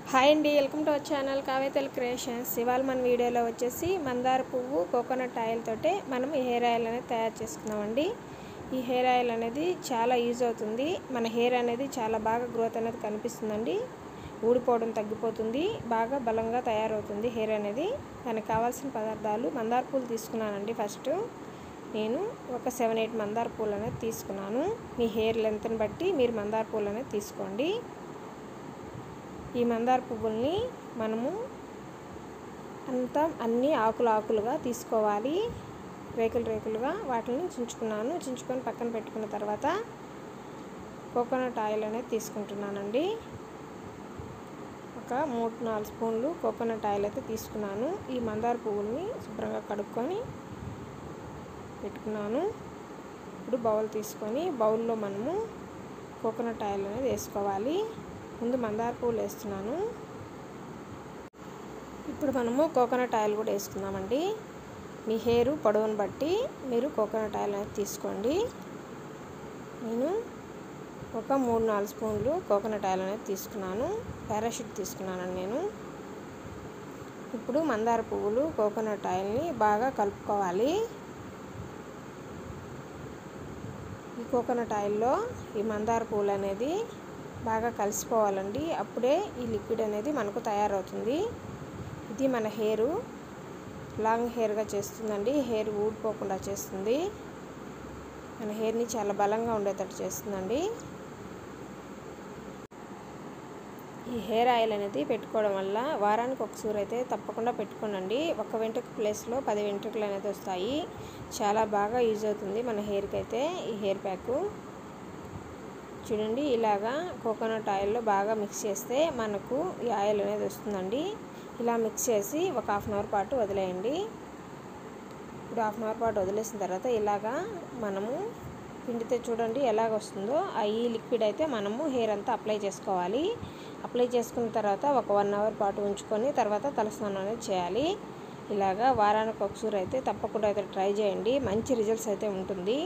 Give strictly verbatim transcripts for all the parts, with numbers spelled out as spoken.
Hi అండి, welcome to our channel Kavethal creations. ఇవాళ మన వీడియోలో వచ్చేసి మందార పువ్వు కోకోనట్ ఆయిల్ తోటే మనం ఈ హెయిర్ ఆయిల్ అనేది తయారు చేసుకున్నామండి. ఈ హెయిర్ ఆయిల్ అనేది చాలా యూజ్ అవుతుంది. మన హెయిర్ అనేది చాలా బాగా గ్రోత్ అనేది కనిపిస్తుందండి. ఊడిపోవడం తగ్గిపోతుంది, బాగా బలంగా తయారవుతుంది హెయిర్ అనేది. దానికి కావాల్సిన పదార్థాలు మందార పూలు తీసుకున్నానండి. ఫస్ట్ నేను ఒక సెవెన్ ఎయిట్ మందార పూలు అనేది తీసుకున్నాను. మీ హెయిర్ లెంత్ని బట్టి మీరు మందార పూలు అనేది తీసుకోండి. ఈ మందార పువ్వుల్ని మనము అంతా అన్ని ఆకులు ఆకులుగా తీసుకోవాలి, రేకులు రేకులుగా వాటిని చించుకున్నాను. చించుకొని పక్కన పెట్టుకున్న తర్వాత కోకోనట్ ఆయిల్ అనేది తీసుకుంటున్నానండి. ఒక మూడు నాలుగు స్పూన్లు కోకోనట్ ఆయిల్ అయితే తీసుకున్నాను. ఈ మందార పువ్వుల్ని శుభ్రంగా కడుక్కొని పెట్టుకున్నాను. ఇప్పుడు బౌల్ తీసుకొని బౌల్లో మనము కోకోనట్ ఆయిల్ అనేది వేసుకోవాలి. ముందు మందార పువ్వులు వేస్తున్నాను. ఇప్పుడు మనము కోకోనట్ ఆయిల్ కూడా వేసుకుందామండి. మీ హెయిర్ పొడవును బట్టి మీరు కోకోనట్ ఆయిల్ అనేది తీసుకోండి. నేను ఒక మూడు నాలుగు స్పూన్లు కోకోనట్ ఆయిల్ అనేది తీసుకున్నాను. పారాషూట్ తీసుకున్నానండి నేను. ఇప్పుడు మందార పువ్వులు కోకోనట్ ఆయిల్ని బాగా కలుపుకోవాలి. ఈ కోకోనట్ ఆయిల్లో ఈ మందార పువ్వులు అనేది బాగా కలిసిపోవాలండి. అప్పుడే ఈ లిక్విడ్ అనేది మనకు తయారవుతుంది. ఇది మన హెయిర్ లాంగ్ హెయిర్గా చేస్తుందండి. హెయిర్ ఊడిపోకుండా చేస్తుంది. మన హెయిర్ని చాలా బలంగా ఉండేటట్టు చేస్తుందండి. ఈ హెయిర్ ఆయిల్ అనేది పెట్టుకోవడం వల్ల వారానికి ఒకసారి అయితే తప్పకుండా పెట్టుకోనండి. ఒక వెంట్రుక ప్లేస్లో పది వెంట్రుకలు అనేది వస్తాయి. చాలా బాగా యూజ్ అవుతుంది మన హెయిర్కి అయితే ఈ హెయిర్ ప్యాకు. చూడండి, ఇలాగా కోకోనట్ ఆయిల్లో బాగా మిక్స్ చేస్తే మనకు ఈ ఆయిల్ అనేది వస్తుందండి. ఇలా మిక్స్ చేసి ఒక హాఫ్ అన్ అవర్ పాటు వదిలేయండి. ఇప్పుడు హాఫ్ అన్ అవర్ పాటు వదిలేసిన తర్వాత ఇలాగా మనము పిండితే చూడండి ఎలాగ వస్తుందో. ఈ లిక్విడ్ అయితే మనము హెయిర్ అంతా అప్లై చేసుకోవాలి. అప్లై చేసుకున్న తర్వాత ఒక వన్ అవర్ పాటు ఉంచుకొని తర్వాత తలస్నానం అనేది చేయాలి. ఇలాగా వారానికి ఒకసారి అయితే తప్పకుండా అయితే ట్రై చేయండి. మంచి రిజల్ట్స్ అయితే ఉంటుంది.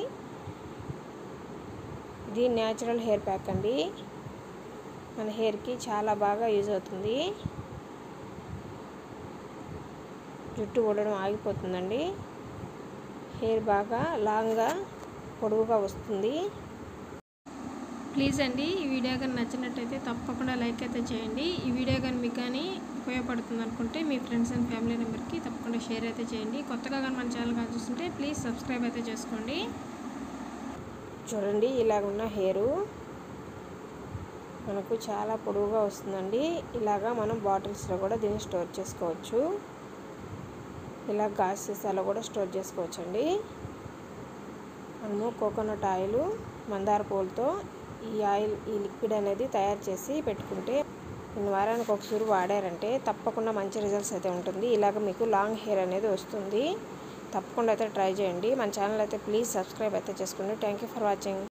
ఇది న్యాచురల్ హెయిర్ ప్యాక్ అండి. మన హెయిర్కి చాలా బాగా యూజ్ అవుతుంది. జుట్టు ఊడడం ఆగిపోతుందండి. హెయిర్ బాగా లాంగ్గా పొడవుగా వస్తుంది. ప్లీజ్ అండి, ఈ వీడియో కానీ నచ్చినట్టయితే తప్పకుండా లైక్ అయితే చేయండి. ఈ వీడియో కానీ మీకు కానీ ఉపయోగపడుతుంది అనుకుంటే మీ ఫ్రెండ్స్ అండ్ ఫ్యామిలీ మెంబర్కి తప్పకుండా షేర్ అయితే చేయండి. కొత్తగా కానీ మన ఛానల్ కానీ చూస్తుంటే ప్లీజ్ సబ్స్క్రైబ్ అయితే చేసుకోండి. చూడండి, ఇలాగున్న హెయిర్ మనకు చాలా పొడవుగా వస్తుందండి. ఇలాగా మనం బాటిల్స్లో కూడా దీన్ని స్టోర్ చేసుకోవచ్చు. ఇలా గాజు సీసాలో కూడా స్టోర్ చేసుకోవచ్చండి. మనము కోకోనట్ ఆయిల్ మందార పూలతో ఈ ఆయిల్ ఈ లిక్విడ్ అనేది తయారు చేసి పెట్టుకుంటే నేను వారానికి ఒకసారి వాడారంటే తప్పకుండా మంచి రిజల్ట్స్ అయితే ఉంటుంది. ఇలాగ మీకు లాంగ్ హెయిర్ అనేది వస్తుంది. తప్పకుండా అయితే ట్రై చేయండి. మన ఛానల్ అయితే ప్లీజ్ సబ్స్క్రైబ్ అయితే చేసుకోండి. Thank you for watching.